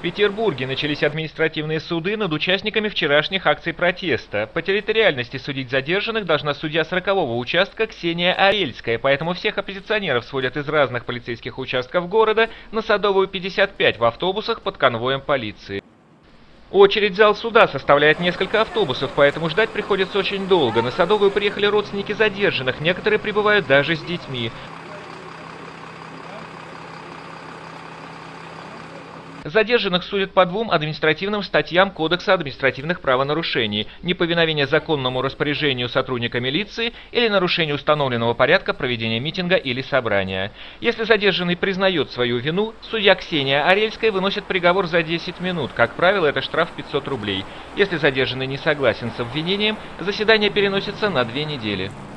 Петербурге начались административные суды над участниками вчерашних акций протеста. По территориальности судить задержанных должна судья 40-го участка Ксения Арельская, поэтому всех оппозиционеров сводят из разных полицейских участков города на Садовую 55 в автобусах под конвоем полиции. Очередь в зал суда составляет несколько автобусов, поэтому ждать приходится очень долго. На Садовую приехали родственники задержанных, некоторые прибывают даже с детьми. Задержанных судят по двум административным статьям Кодекса административных правонарушений – неповиновение законному распоряжению сотрудника милиции или нарушение установленного порядка проведения митинга или собрания. Если задержанный признает свою вину, судья Ксения Арельская выносит приговор за 10 минут. Как правило, это штраф 500 рублей. Если задержанный не согласен с обвинением, заседание переносится на 2 недели.